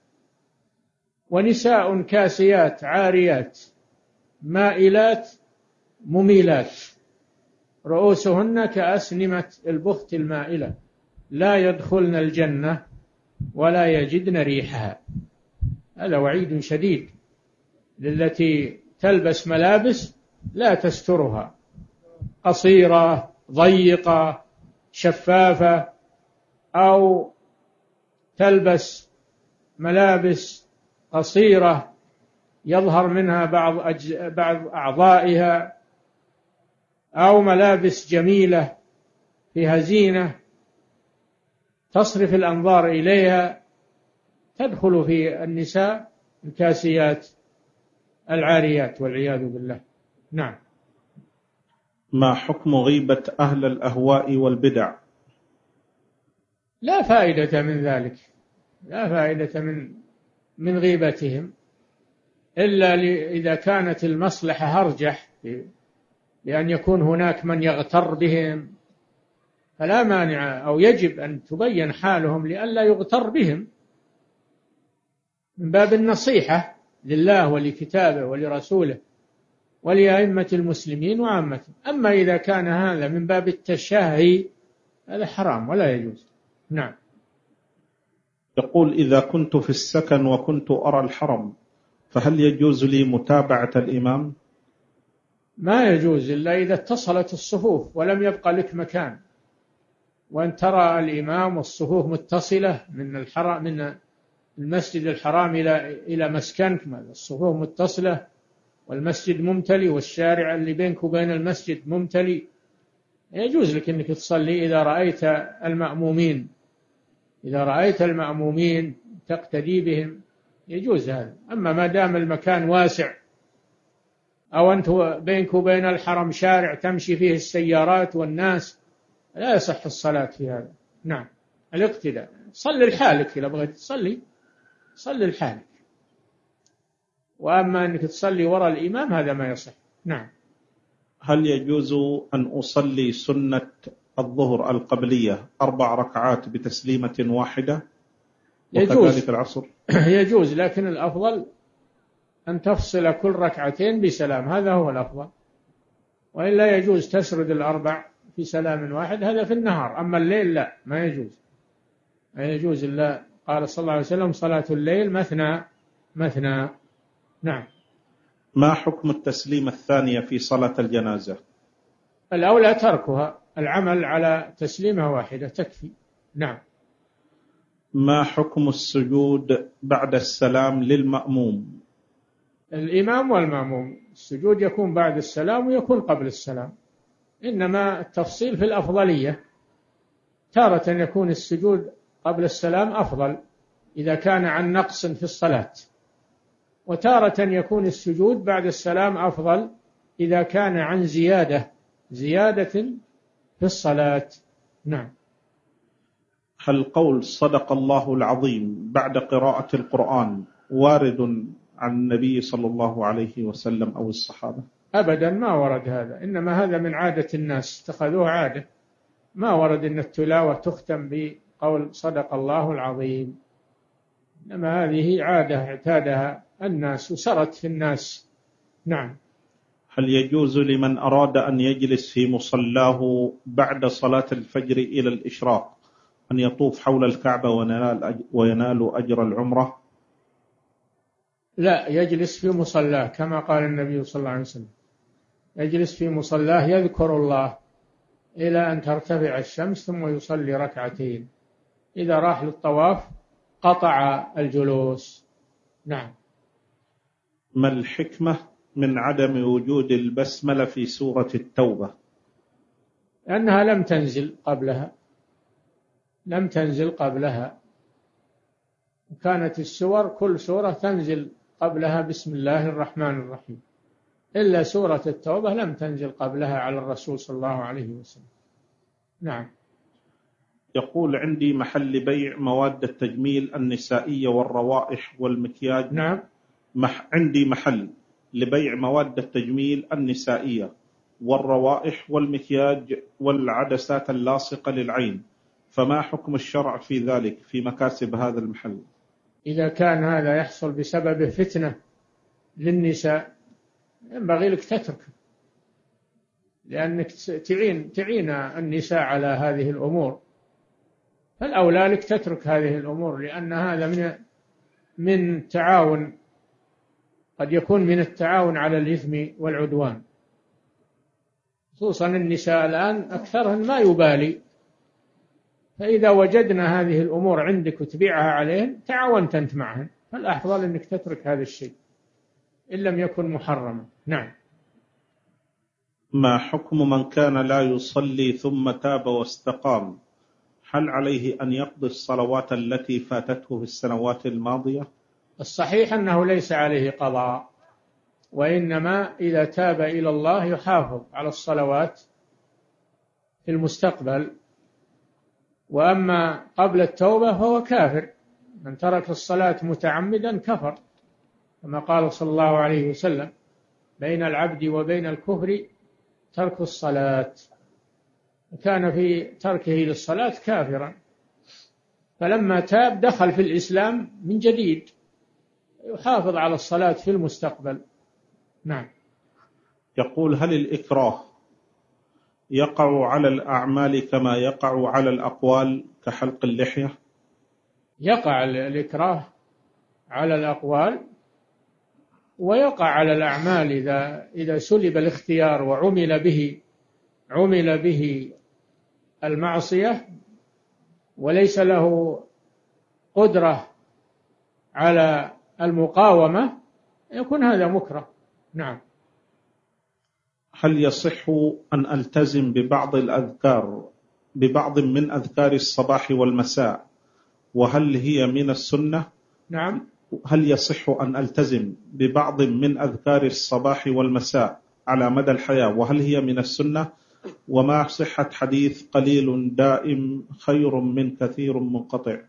ونساء كاسيات عاريات مائلات مميلات رؤوسهن كأسنمة البخت المائلة لا يدخلن الجنة ولا يجدن ريحها. هذا وعيد شديد للتي تلبس ملابس لا تسترها، قصيرة ضيقة شفافة، أو تلبس ملابس قصيرة يظهر منها بعض أجز... بعض أعضائها، أو ملابس جميلة فيها زينة تصرف الأنظار إليها، تدخل في النساء الكاسيات العاريات والعياذ بالله. نعم. ما حكم غيبة أهل الأهواء والبدع؟ لا فائدة من ذلك، لا فائدة من من غيبتهم، إلا إذا كانت المصلحة أرجح، لأن يكون هناك من يغتر بهم، فلا مانع أو يجب أن تبين حالهم لئلا يغتر بهم من باب النصيحة لله ولكتابه ولرسوله ولأئمة المسلمين وعامته. أما إذا كان هذا من باب التشهي هذا حرام ولا يجوز. نعم. يقول: إذا كنت في السكن وكنت أرى الحرم فهل يجوز لي متابعة الإمام؟ ما يجوز إلا إذا اتصلت الصفوف ولم يبقى لك مكان، وأن ترى الإمام والصفوف متصلة من الحرام من المسجد الحرام إلى إلى مسكنك، الصفوف متصلة والمسجد ممتلئ والشارع اللي بينك وبين المسجد ممتلئ، يجوز لك أنك تصلي إذا رأيت المأمومين إذا رأيت المأمومين تقتدي بهم، يجوز هذا. أما ما دام المكان واسع أو أنت بينك وبين الحرم شارع تمشي فيه السيارات والناس، لا يصح الصلاة في هذا. نعم، الاقتداء، صلي لحالك إذا بغيت تصلي صلي لحالك، وأما أنك تصلي وراء الإمام هذا ما يصح. نعم. هل يجوز أن أصلي سنة الظهر القبلية أربع ركعات بتسليمة واحدة وكذلك العصر؟ يجوز، لكن الأفضل أن تفصل كل ركعتين بسلام، هذا هو الأفضل، وإلا يجوز تسرد الأربع في سلام واحد، هذا في النهار. أما الليل لا، ما يجوز ما يجوز إلا قال صلى الله عليه وسلم صلاة الليل مثنى مثنى. نعم. ما حكم التسليمة الثانية في صلاة الجنازة؟ الأولى تركها، العمل على تسليمة واحدة تكفي. نعم. ما حكم السجود بعد السلام للمأموم؟ الإمام والمأموم السجود يكون بعد السلام ويكون قبل السلام، إنما التفصيل في الأفضلية، تارة يكون السجود قبل السلام أفضل إذا كان عن نقص في الصلاة، وتارة يكون السجود بعد السلام أفضل إذا كان عن زيادة زيادة في الصلاة. نعم. هل قول صدق الله العظيم بعد قراءة القرآن وارد عن النبي صلى الله عليه وسلم أو الصحابة؟ أبدا ما ورد هذا، إنما هذا من عادة الناس، اتخذوه عادة، ما ورد أن التلاوة تختم بقول صدق الله العظيم، إنما هذه عادة اعتادها الناس وسرت في الناس. نعم. هل يجوز لمن أراد أن يجلس في مصلاه بعد صلاة الفجر إلى الإشراق أن يطوف حول الكعبة وينال أجر العمرة؟ لا، يجلس في مصلاه كما قال النبي صلى الله عليه وسلم، يجلس في مصلاه يذكر الله إلى أن ترتفع الشمس ثم يصلي ركعتين، إذا راح للطواف قطع الجلوس. نعم. ما الحكمة من عدم وجود البسملة في سورة التوبة؟ لأنها لم تنزل قبلها لم تنزل قبلها كانت السور كل سورة تنزل قبلها بسم الله الرحمن الرحيم، إلا سورة التوبة لم تنزل قبلها على الرسول صلى الله عليه وسلم. نعم. يقول عندي محل بيع مواد التجميل النسائية والروائح والمكياج. نعم. مح عندي محل لبيع مواد التجميل النسائية والروائح والمكياج والعدسات اللاصقة للعين، فما حكم الشرع في ذلك في مكاسب هذا المحل؟ إذا كان هذا يحصل بسبب فتنة للنساء ينبغي لك تترك، لأنك تعين تعين النساء على هذه الأمور، فالأولى لك تترك هذه الأمور، لأن هذا من من تعاون، قد يكون من التعاون على الإثم والعدوان، خصوصا النساء الآن أكثرهن ما يبالي، فإذا وجدنا هذه الأمور عندك وتبيعها عليهن تعاونت أنت معهن، فالأفضل أنك تترك هذا الشيء إن لم يكن محرما. نعم. ما حكم من كان لا يصلي ثم تاب واستقام، هل عليه أن يقضي الصلوات التي فاتته في السنوات الماضية؟ الصحيح أنه ليس عليه قضاء، وإنما إذا تاب إلى الله يحافظ على الصلوات في المستقبل، وأما قبل التوبة فهو كافر، من ترك الصلاة متعمدا كفر، كما قال صلى الله عليه وسلم بين العبد وبين الكفر ترك الصلاة، كان في تركه للصلاة كافرا، فلما تاب دخل في الإسلام من جديد، يحافظ على الصلاة في المستقبل. نعم. يقول هل الإكراه يقع على الأعمال كما يقع على الأقوال كحلق اللحية؟ يقع الإكراه على الأقوال ويقع على الأعمال إذا إذا سلب الاختيار وعمل به عمل به المعصية وليس له قدرة على المقاومة، يكون هذا مكره. نعم. هل يصح أن ألتزم ببعض الأذكار ببعض من أذكار الصباح والمساء، وهل هي من السنة؟ نعم. هل يصح أن ألتزم ببعض من أذكار الصباح والمساء على مدى الحياة، وهل هي من السنة؟ وما صحة حديث قليل دائم خير من كثير منقطع؟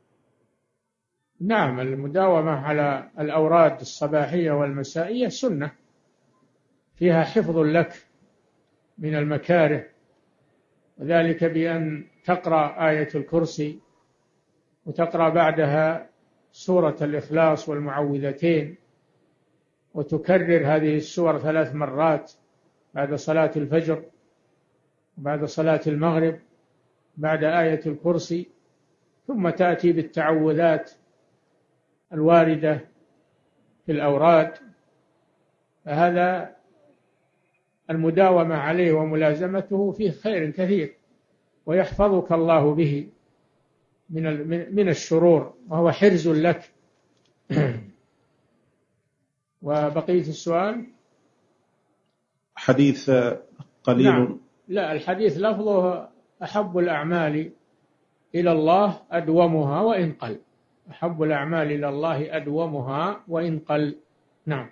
نعم، المداومة على الأوراد الصباحية والمسائية سنة، فيها حفظ لك من المكاره، وذلك بأن تقرأ آية الكرسي وتقرأ بعدها سورة الإخلاص والمعوذتين، وتكرر هذه السور ثلاث مرات بعد صلاة الفجر وبعد صلاة المغرب بعد آية الكرسي، ثم تأتي بالتعوذات الواردة في الأوراد. فهذا المداومة عليه وملازمته فيه خير كثير، ويحفظك الله به من من الشرور، وهو حرز لك. وبقية السؤال حديث قليل. نعم. لا، الحديث لفظه أحب الأعمال إلى الله أدومها وإن قل. أحب الأعمال إلى الله أدومها وإن قل. نعم.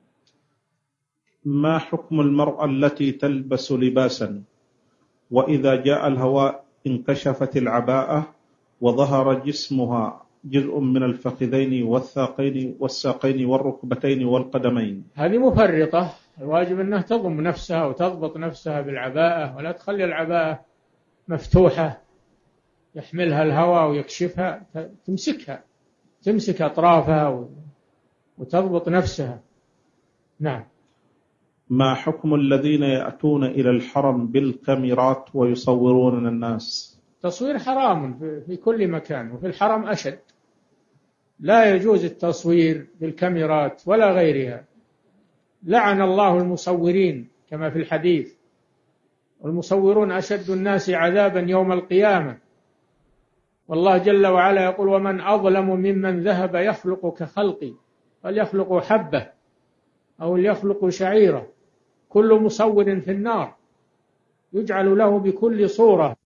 ما حكم المرأة التي تلبس لباسا وإذا جاء الهواء انكشفت العباءة وظهر جسمها جزء من الفخذين والساقين والساقين والركبتين والقدمين؟ هذه مفرطة. الواجب أنها تضم نفسها وتضبط نفسها بالعباءة، ولا تخلي العباءة مفتوحة يحملها الهواء ويكشفها، تمسكها تمسك أطرافها وتضبط نفسها. نعم. ما حكم الذين يأتون إلى الحرم بالكاميرات ويصورون الناس؟ تصوير حرام في كل مكان، وفي الحرم أشد. لا يجوز التصوير بالكاميرات ولا غيرها. لعن الله المصورين كما في الحديث، والمصورون أشد الناس عذابا يوم القيامة. والله جل وعلا يقول: ومن أظلم ممن ذهب يخلق كخلقي، فليخلق حبة أو ليخلق شعيرة، كل مصور في النار يجعل له بكل صورة